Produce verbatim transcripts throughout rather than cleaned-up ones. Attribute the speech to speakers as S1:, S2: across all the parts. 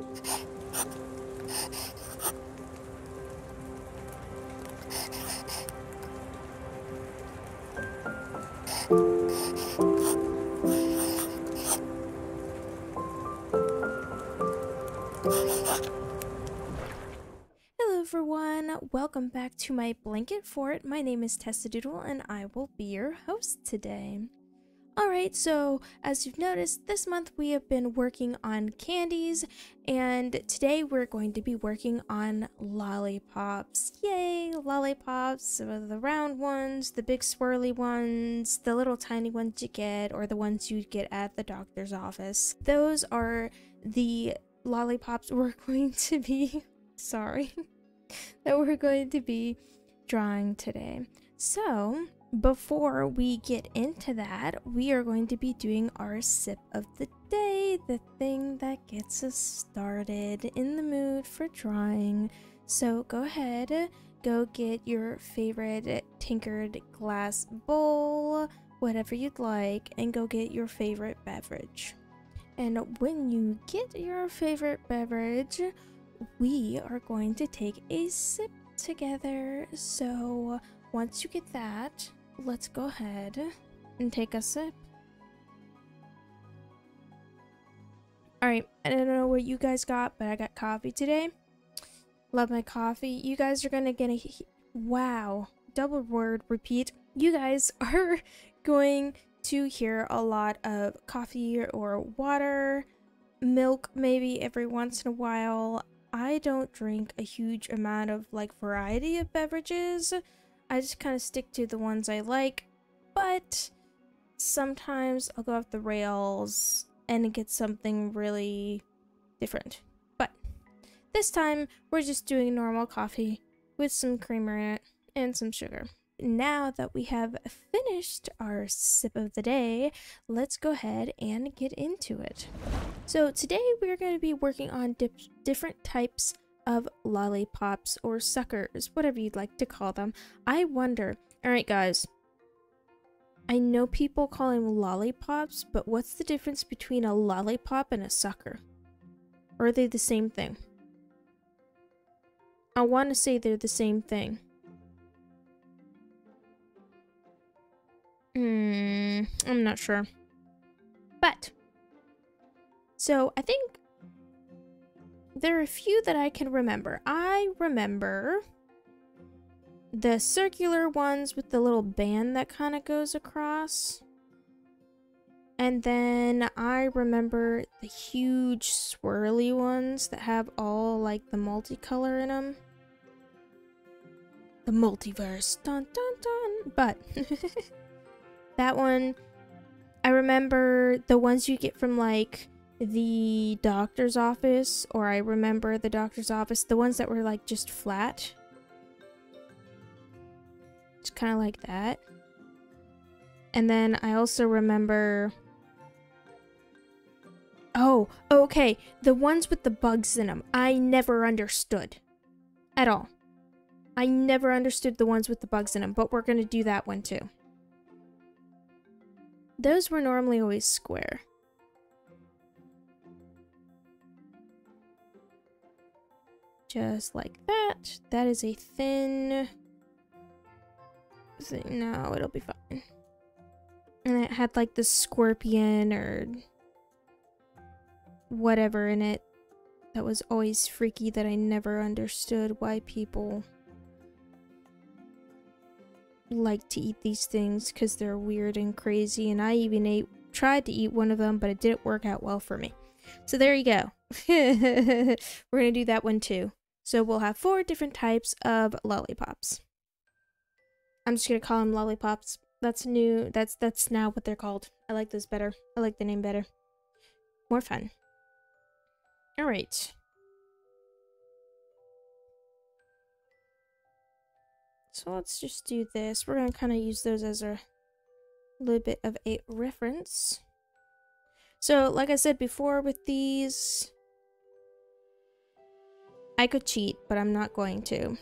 S1: Hello everyone, welcome back to my blanket fort. My name is Tessadoodle and I will be your host today. Alright, so as you've noticed, this month we have been working on candies, and today we're going to be working on lollipops. Yay, lollipops, the round ones, the big swirly ones, the little tiny ones you get, or the ones you get at the doctor's office. Those are the lollipops we're going to be, sorry, that we're going to be drawing today. So, before we get into that, we are going to be doing our sip of the day, the thing that gets us started in the mood for drawing. So go ahead, go get your favorite tinkered glass bowl, whatever you'd like, and go get your favorite beverage. And when you get your favorite beverage, we are going to take a sip together. So once you get that, let's go ahead and take a sip. Alright, I don't know what you guys got, but I got coffee today. Love my coffee. You guys are gonna get a... Wow. Double word repeat. You guys are going to hear a lot of coffee or water, milk maybe every once in a while. I don't drink a huge amount of like variety of beverages. I just kind of stick to the ones I like, but sometimes I'll go off the rails and get something really different. But this time, we're just doing normal coffee with some creamer in it and some sugar. Now that we have finished our sip of the day, let's go ahead and get into it. So today we're going to be working on dip different types of lollipops or suckers, whatever you'd like to call them. I wonder, alright guys, I know people call them lollipops, but what's the difference between a lollipop and a sucker? Or are they the same thing? I want to say they're the same thing. Hmm, I'm not sure. But, so I think there are a few that I can remember. I remember the circular ones with the little band that kind of goes across. And then I remember the huge swirly ones that have all like the multicolor in them. The multiverse. Dun dun dun. But that one, I remember the ones you get from like the doctor's office, or I remember the doctor's office, the ones that were like just flat. It's kind of like that. And then I also remember, oh, okay, the ones with the bugs in them. I never understood at all. I never understood the ones with the bugs in them, but we're gonna do that one too. Those were normally always square. Just like that. That is a thin thing. No, it'll be fine. And it had like the scorpion or whatever in it. That was always freaky, that I never understood why people like to eat these things, because they're weird and crazy. And I even ate, tried to eat one of them, but it didn't work out well for me. So there you go. We're gonna do that one too. So we'll have four different types of lollipops. I'm just gonna call them lollipops. That's new. That's that's now what they're called. I like this better. I like the name better. More fun. All right. So let's just do this. We're gonna kind of use those as a little bit of a reference. So like I said before with these, I could cheat, but I'm not going to.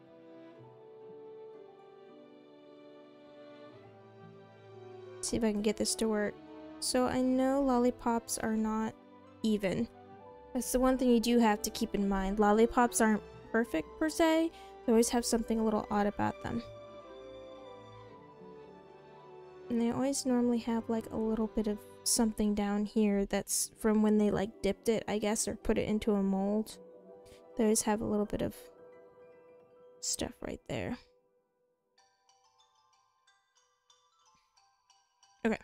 S1: See if I can get this to work. So I know lollipops are not even. That's the one thing you do have to keep in mind. Lollipops aren't perfect per se. They always have something a little odd about them. And they always normally have like a little bit of something down here that's from when they like dipped it, I guess, or put it into a mold. They always have a little bit of stuff right there. Okay.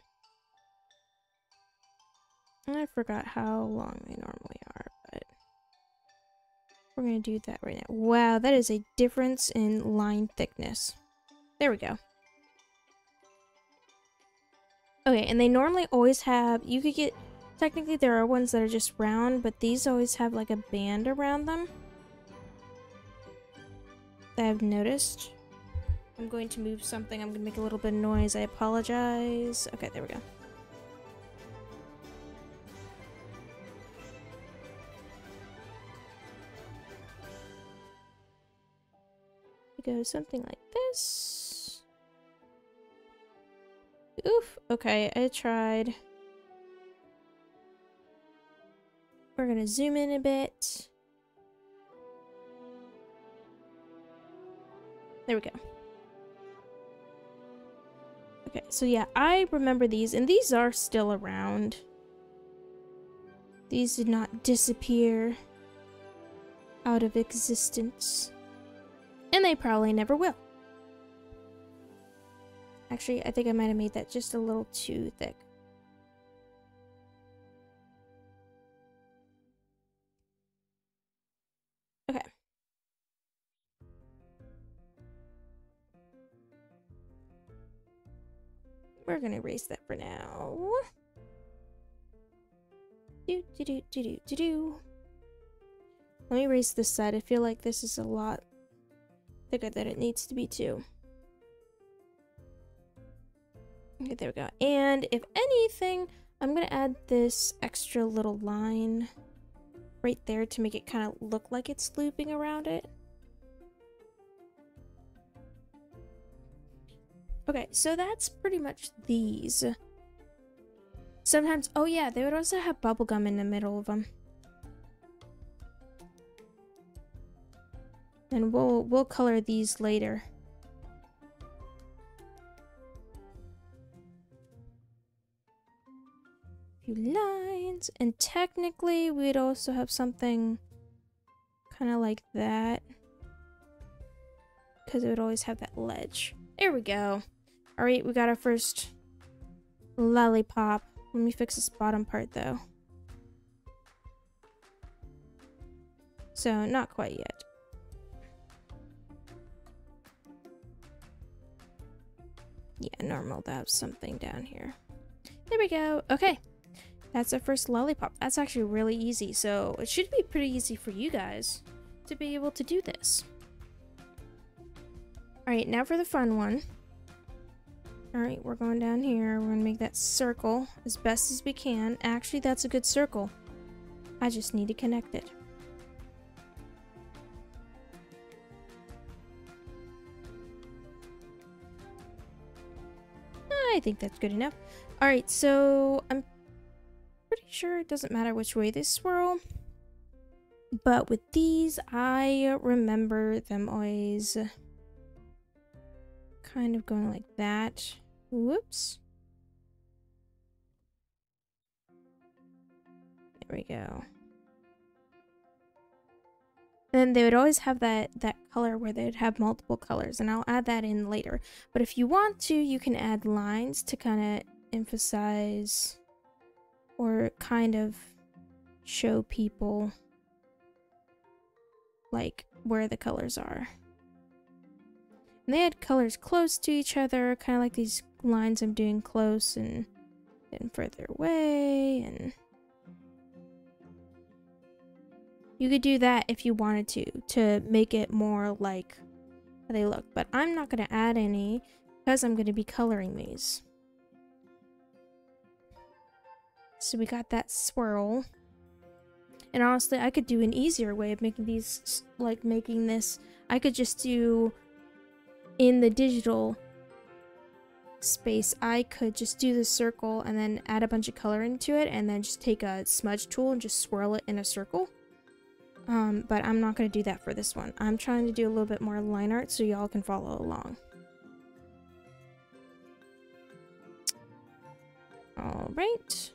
S1: I forgot how long they normally are, but we're gonna do that right now. Wow, that is a difference in line thickness. There we go. Okay, and they normally always have, you could get, technically there are ones that are just round, but these always have like a band around them that I've noticed. I'm going to move something, I'm gonna make a little bit of noise, I apologize. Okay, there we go. Go something like this. Oof. Okay, I tried. We're gonna zoom in a bit. There we go. Okay, so yeah, I remember these, and these are still around. These did not disappear out of existence. And they probably never will. Actually, I think I might have made that just a little too thick. Okay. We're gonna erase that for now. Do do do do do do do. Let me erase this side. I feel like this is a lot thicker than it needs to be too. Okay, there we go. And if anything, I'm gonna add this extra little line right there to make it kind of look like it's looping around it. Okay, so that's pretty much these. Sometimes, oh yeah, they would also have bubblegum in the middle of them. And we'll we'll color these later. Few lines, and technically we'd also have something kind of like that, because it would always have that ledge. There we go. All right, we got our first lollipop. Let me fix this bottom part though. So not quite yet. Yeah, normal to have something down here. There we go. Okay. That's our first lollipop. That's actually really easy. So it should be pretty easy for you guys to be able to do this. Alright, now for the fun one. Alright, we're going down here. We're going to make that circle as best as we can. Actually, that's a good circle. I just need to connect it. I think that's good enough. Alright, so I'm pretty sure it doesn't matter which way they swirl. But with these, I remember them always kind of going like that. Whoops. There we go. And then they would always have that, that color where they'd have multiple colors, and I'll add that in later. But if you want to, you can add lines to kind of emphasize or kind of show people like where the colors are. And they had colors close to each other, kind of like these lines I'm doing close and then further away, and you could do that if you wanted to, to make it more like how they look. But I'm not going to add any because I'm going to be coloring these. So we got that swirl. And honestly, I could do an easier way of making these, like making this. I could just do in the digital space, I could just do the circle and then add a bunch of color into it and then just take a smudge tool and just swirl it in a circle. Um, but I'm not going to do that for this one. I'm trying to do a little bit more line art so y'all can follow along. Alright.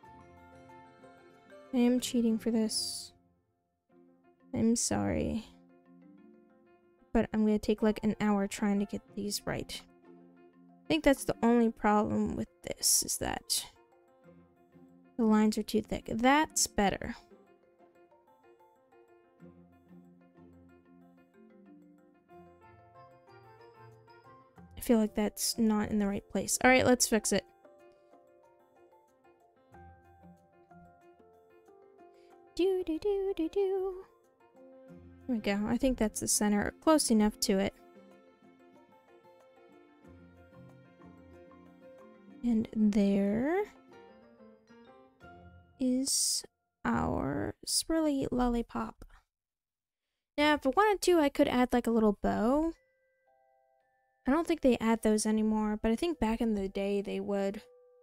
S1: I am cheating for this. I'm sorry. But I'm going to take like an hour trying to get these right. I think that's the only problem with this, is that the lines are too thick. That's better. I feel like that's not in the right place. Alright, let's fix it. Do do do do do. There we go. I think that's the center, close enough to it. And there is our swirly lollipop. Now, if I wanted to, I could add like a little bow. I don't think they add those anymore, but I think back in the day they would.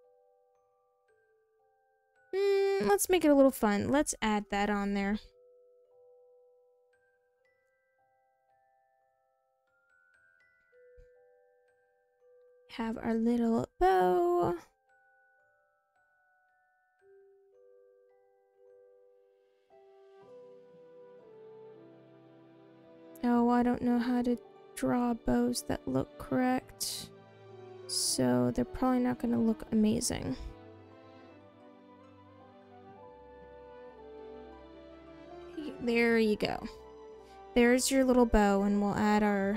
S1: Mm, let's make it a little fun. Let's add that on there. Have our little bow. Oh, I don't know how to draw bows that look correct. So they're probably not going to look amazing. There you go. There's your little bow, and we'll add our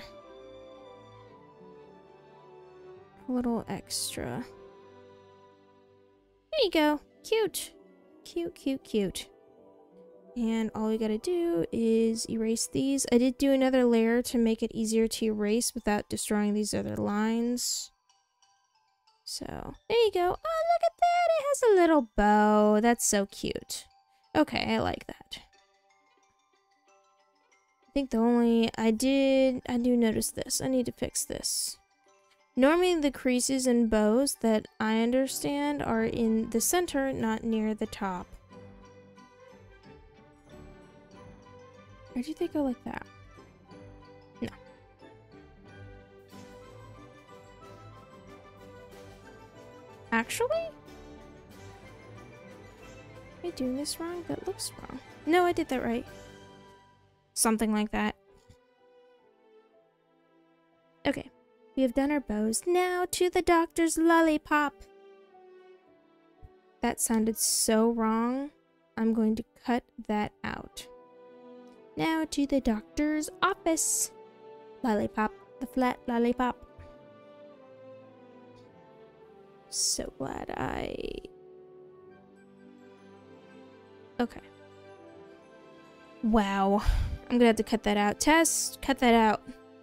S1: little extra. There you go. Cute. Cute, cute, cute. And all we gotta do is erase these. I did do another layer to make it easier to erase without destroying these other lines. So, there you go. Oh, look at that! It has a little bow. That's so cute. Okay, I like that. I think the only... I did... I do notice this. I need to fix this. Normally the creases and bows that I understand are in the center, not near the top. Or do they go like that? No. Actually? Am I doing this wrong? That looks wrong. No, I did that right. Something like that. Okay. We have done our bows. Now to the doctor's lollipop. That sounded so wrong. I'm going to cut that out. Now to the doctor's office. Lollipop. The flat lollipop. So glad I... Okay. Wow. I'm gonna have to cut that out. Tess, cut that out.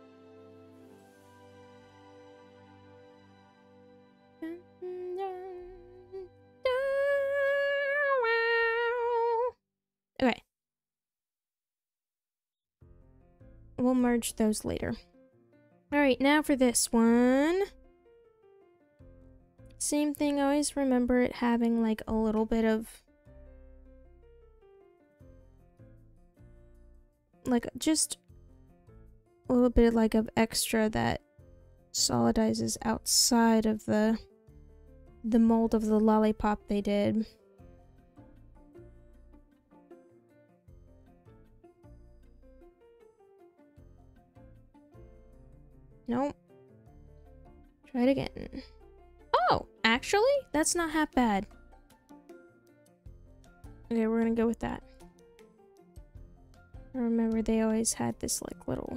S1: Okay. We'll merge those later. Alright, now for this one. Same thing, always remember it having like a little bit of... like just a little bit like of extra that solidizes outside of the the mold of the lollipop they did. Nope. Try it again. Oh, actually, that's not half bad. Okay, we're gonna go with that. I remember they always had this like little...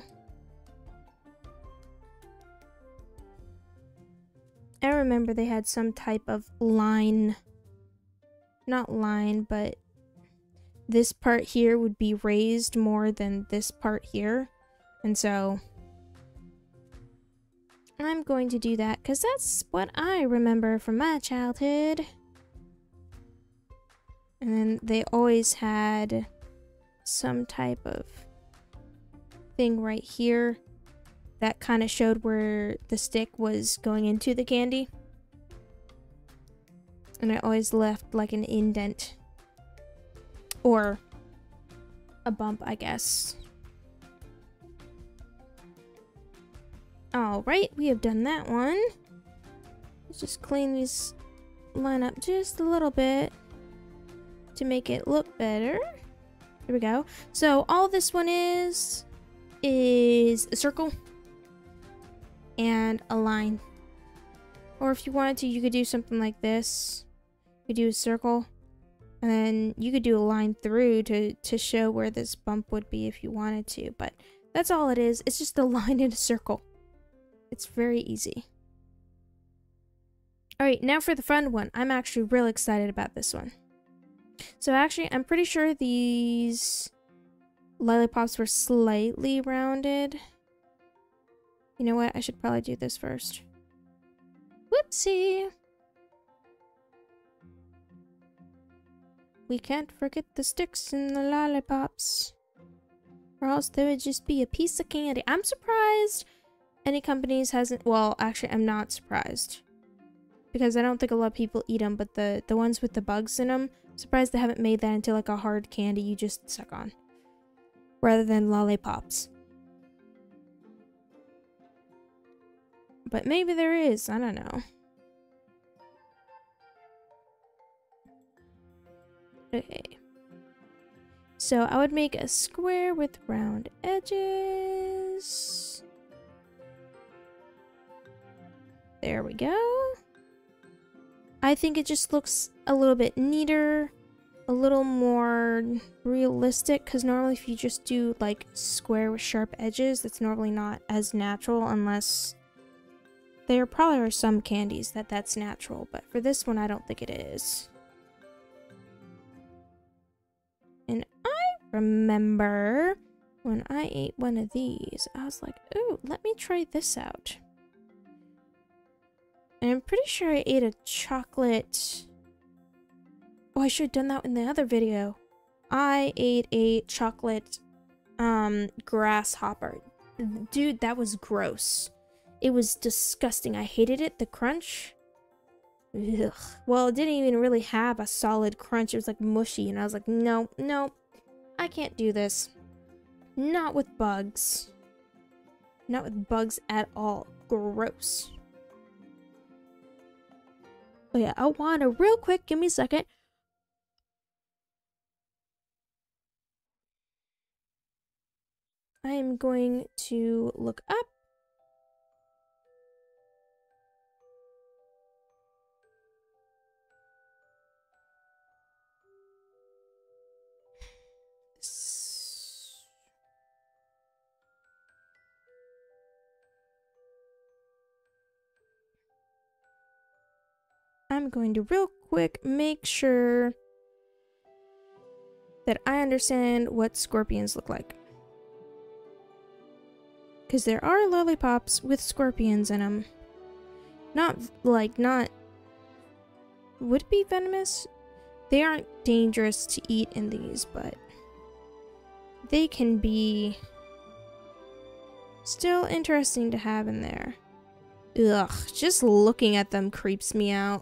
S1: I remember they had some type of line. Not line, but this part here would be raised more than this part here. And so I'm going to do that because that's what I remember from my childhood. And then they always had some type of thing right here that kind of showed where the stick was going into the candy. And I always left like an indent. Or a bump, I guess. Alright, we have done that one. Let's just clean these line up just a little bit to make it look better. There we go. So all this one is is a circle and a line. Or if you wanted to, you could do something like this. You could do a circle, and then you could do a line through to, to show where this bump would be if you wanted to. But that's all it is. It's just a line in a circle. It's very easy. Alright, now for the fun one. I'm actually real excited about this one. So actually, I'm pretty sure these lollipops were slightly rounded. You know what? I should probably do this first. Whoopsie! We can't forget the sticks and the lollipops, or else they would just be a piece of candy. I'm surprised any companies hasn't. Well, actually, I'm not surprised because I don't think a lot of people eat them. But the the ones with the bugs in them, I'm surprised they haven't made that into like a hard candy you just suck on, rather than lollipops. But maybe there is. I don't know. Okay. So I would make a square with round edges. There we go. I think it just looks a little bit neater, a little more realistic, because normally if you just do like square with sharp edges, that's normally not as natural, unless there probably are some candies that that's natural, but for this one I don't think it is. And I remember when I ate one of these, I was like, ooh, let me try this out. And I'm pretty sure I ate a chocolate... Oh, I should have done that in the other video. I ate a chocolate um, grasshopper. Dude, that was gross. It was disgusting. I hated it. The crunch. Ugh. Well, it didn't even really have a solid crunch. It was like mushy. And I was like, no, no. I can't do this. Not with bugs. Not with bugs at all. Gross. Oh yeah, I want to real quick. Give me a second. I am going to look up. I'm going to real quick make sure that I understand what scorpions look like. Because there are lollipops with scorpions in them. Not, like, not... Would it be venomous? They aren't dangerous to eat in these, but... They can be... still interesting to have in there. Ugh, just looking at them creeps me out.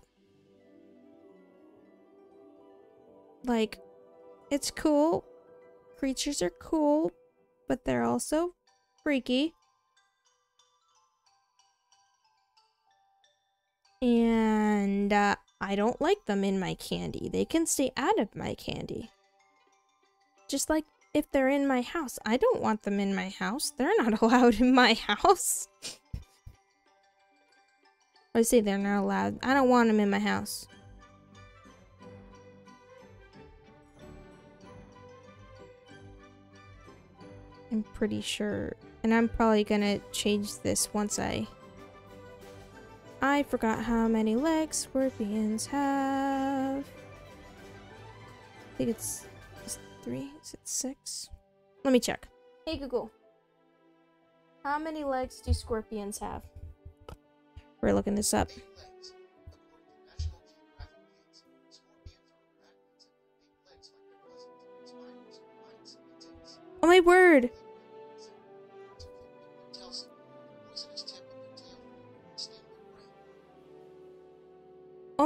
S1: Like, it's cool. Creatures are cool, but they're also freaky. And uh, I don't like them in my candy. They can stay out of my candy. Just like if they're in my house. I don't want them in my house. They're not allowed in my house. I say they're not allowed. I don't want them in my house. I'm pretty sure. And I'm probably gonna change this once I... I forgot how many legs scorpions have. I think it's, it's three. Is it six? Let me check. Hey Google. How many legs do scorpions have? We're looking this up. Oh my word!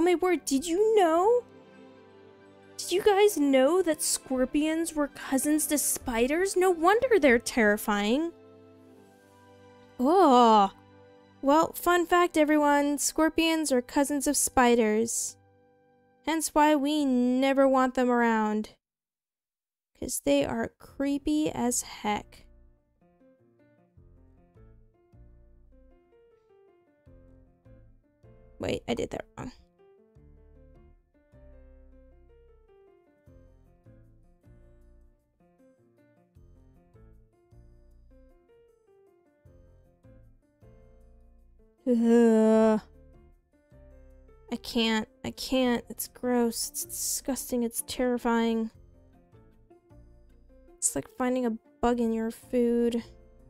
S1: my word, did you know? Did you guys know that scorpions were cousins to spiders? No wonder they're terrifying. Oh. Well, fun fact everyone, scorpions are cousins of spiders. Hence why we never want them around. Because they are creepy as heck. Wait, I did that wrong. Ugh. I can't. I can't. It's gross. It's disgusting. It's terrifying. It's like finding a bug in your food.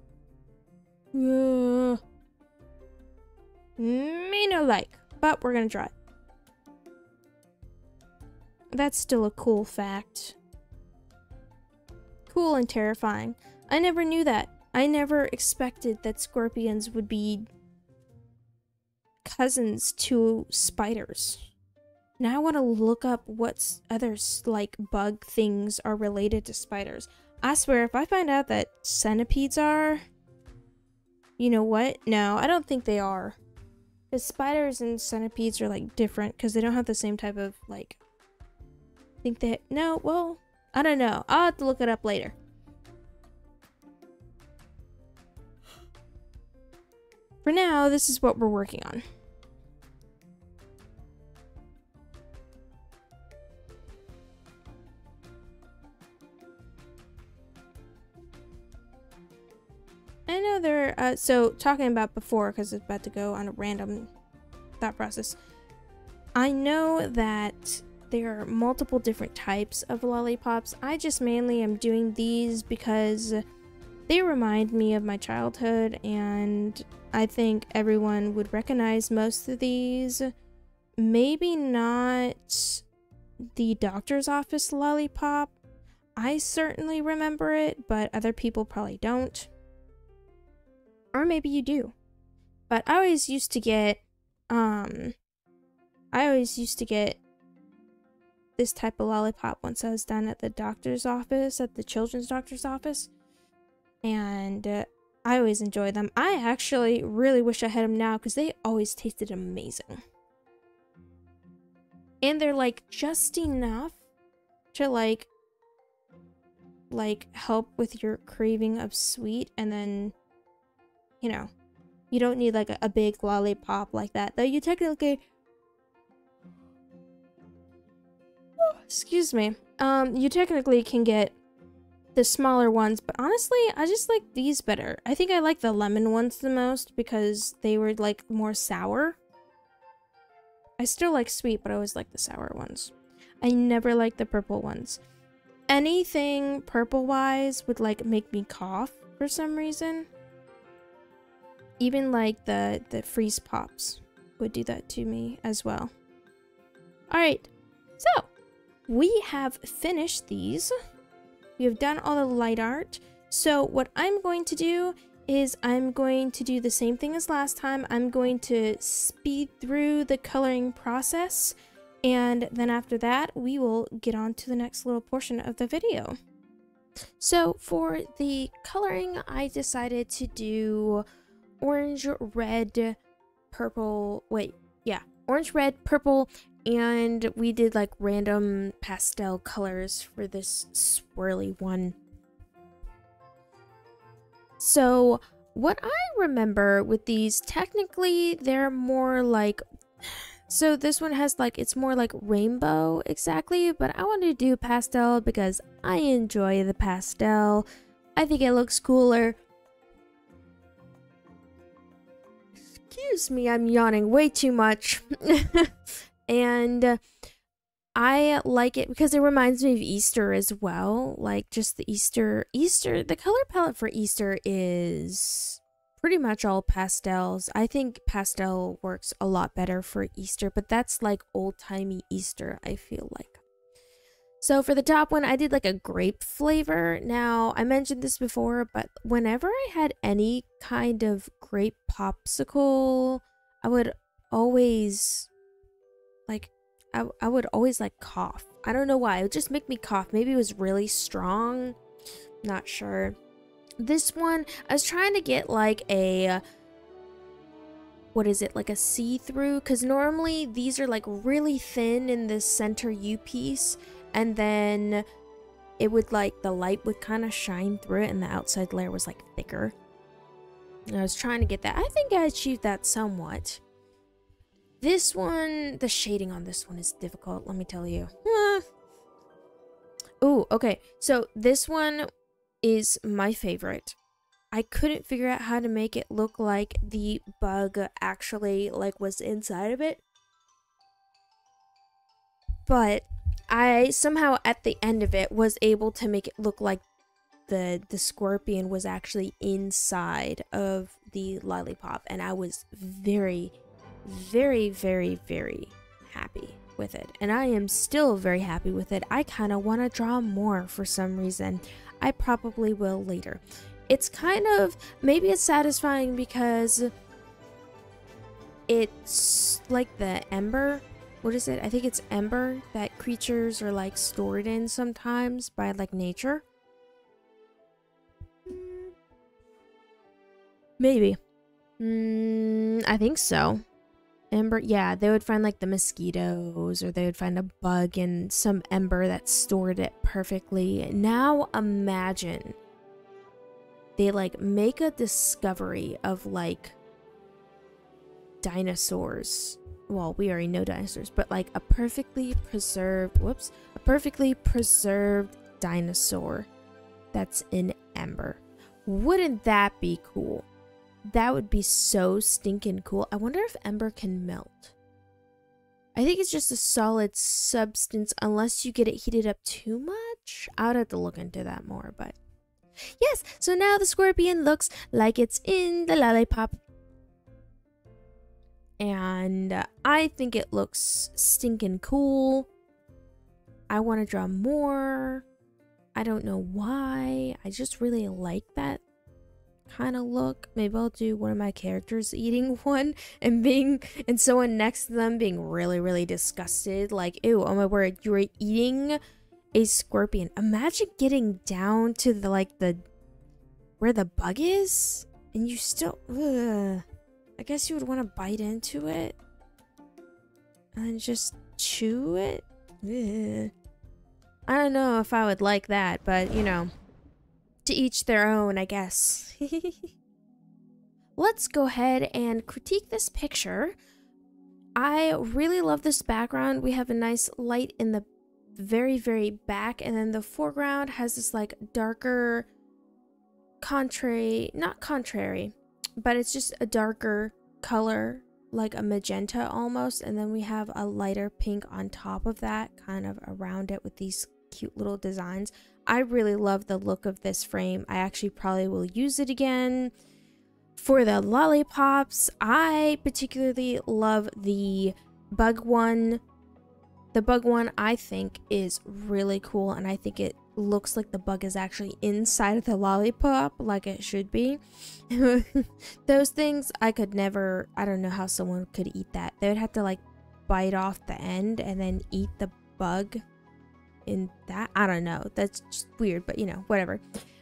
S1: Ugh. Me no like, but we're gonna try. That's still a cool fact. Cool and terrifying. I never knew that. I never expected that scorpions would be cousins to spiders. Now I want to look up what other like bug things are related to spiders. I swear if I find out that centipedes are, you know what? No, I don't think they are. Because spiders and centipedes are like different because they don't have the same type of like, I think they, no, well, I don't know. I'll have to look it up later. For now, this is what we're working on. I know they're, uh, so talking about before, because it's about to go on a random thought process. I know that there are multiple different types of lollipops. I just mainly am doing these because they remind me of my childhood, and I think everyone would recognize most of these. Maybe not the doctor's office lollipop. I certainly remember it, but other people probably don't. Or maybe you do. But I always used to get, um, I always used to get this type of lollipop once I was down at the doctor's office, at the children's doctor's office. And uh, I always enjoy them. I actually really wish I had them now because they always tasted amazing. And they're like just enough to like, like help with your craving of sweet, and then, you know, you don't need like a, a big lollipop like that. Though you technically, oh, excuse me, um, you technically can get the smaller ones, but honestly, I just like these better. I think I like the lemon ones the most because they were like more sour. I still like sweet, but I always like the sour ones. I never like the purple ones. Anything purple-wise would like make me cough for some reason. Even like the, the freeze pops would do that to me as well. Alright, so we have finished these. We have done all the light art. So what I'm going to do is I'm going to do the same thing as last time. I'm going to speed through the coloring process. And then after that, we will get on to the next little portion of the video. So for the coloring, I decided to do orange, red, purple, wait, yeah, orange, red, purple, and we did like random pastel colors for this swirly one. So what I remember with these, technically they're more like, so this one has like, it's more like rainbow exactly, but I wanted to do pastel because I enjoy the pastel. I think it looks cooler. Excuse me, I'm yawning way too much. And uh, I like it because it reminds me of Easter as well. Like just the Easter, Easter, the color palette for Easter is pretty much all pastels. I think pastel works a lot better for Easter, but that's like old-timey Easter, I feel like. So for the top one, I did like a grape flavor. Now, I mentioned this before, but whenever I had any kind of grape popsicle, I would always like, I, I would always like cough. I don't know why. It would just make me cough. Maybe it was really strong. Not sure. This one, I was trying to get like a, what is it? Like a see-through? Because normally these are like really thin in the center U piece. And then it would like, the light would kind of shine through it and the outside layer was like thicker. And I was trying to get that. I think I achieved that somewhat. This one, the shading on this one is difficult, let me tell you. Oh, okay. So this one is my favorite. I couldn't figure out how to make it look like the bug actually like was inside of it. But I somehow at the end of it was able to make it look like the the scorpion was actually inside of the lollipop, and I was very very very very happy with it, and I am still very happy with it. I kind of want to draw more for some reason. I probably will later. It's kind of, maybe it's satisfying because it's like the ember, what is it? I think it's ember that creatures are like stored in sometimes by like nature. Maybe. Mm, I think so. Ember, yeah, they would find like the mosquitoes, or they would find a bug in some ember that stored it perfectly. Now imagine they like make a discovery of like dinosaurs. Well, we already know dinosaurs, but like a perfectly preserved, whoops, a perfectly preserved dinosaur that's in ember. Wouldn't that be cool? That would be so stinking cool. I wonder if ember can melt. I think it's just a solid substance unless you get it heated up too much. I would have to look into that more, but yes. So now the scorpion looks like it's in the lollipop. And uh, I think it looks stinking cool. I want to draw more. I don't know why. I just really like that kind of look. Maybe I'll do one of my characters eating one and being and someone next to them being really really disgusted, like, ew, oh my word, you were eating a scorpion. Imagine getting down to the like the where the bug is and you still, ugh. I guess you would want to bite into it and then just chew it. Ugh. I don't know if I would like that, but you know, to each their own, I guess. Let's go ahead and critique this picture. I really love this background. We have a nice light in the very, very back, and then the foreground has this like darker, contrary, not contrary, but it's just a darker color, like a magenta almost, and then we have a lighter pink on top of that, kind of around it with these cute little designs. I really love the look of this frame. I actually probably will use it again. For the lollipops, I particularly love the bug one. The bug one I think is really cool, and I think it looks like the bug is actually inside of the lollipop like it should be. Those things I could never, I don't know how someone could eat that. They would have to like bite off the end and then eat the bug in that. I don't know, that's just weird, but you know, whatever.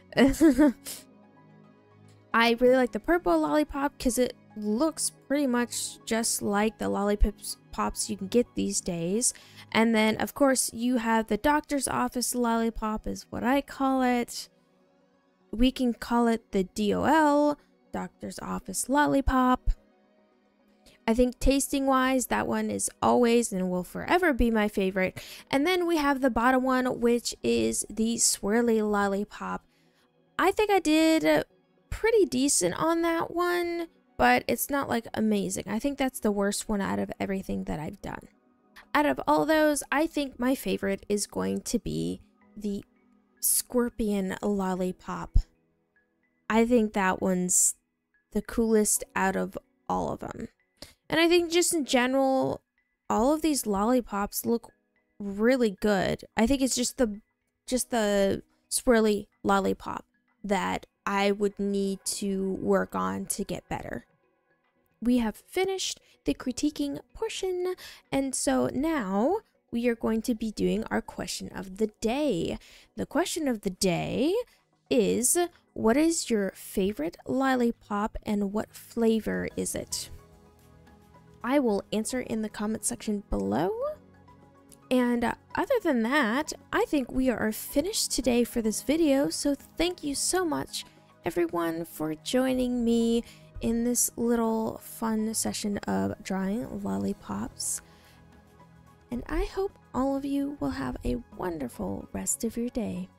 S1: I really like the purple lollipop because it looks pretty much just like the lollipops pops you can get these days. And then of course you have the doctor's office lollipop is what I call it. We can call it the D O L, doctor's office lollipop. I think tasting wise, that one is always and will forever be my favorite. And then we have the bottom one, which is the swirly lollipop. I think I did pretty decent on that one, but it's not like amazing. I think that's the worst one out of everything that I've done. Out of all those, I think my favorite is going to be the scorpion lollipop. I think that one's the coolest out of all of them. And I think just in general, all of these lollipops look really good. I think it's just the just the swirly lollipop that I would need to work on to get better. we have finished the critiquing portion, and so now we are going to be doing our question of the day. The question of the day is, what is your favorite lollipop and what flavor is it? I will answer in the comment section below. And uh, other than that, I think we are finished today for this video, so thank you so much everyone for joining me in this little fun session of drawing lollipops. And I hope all of you will have a wonderful rest of your day.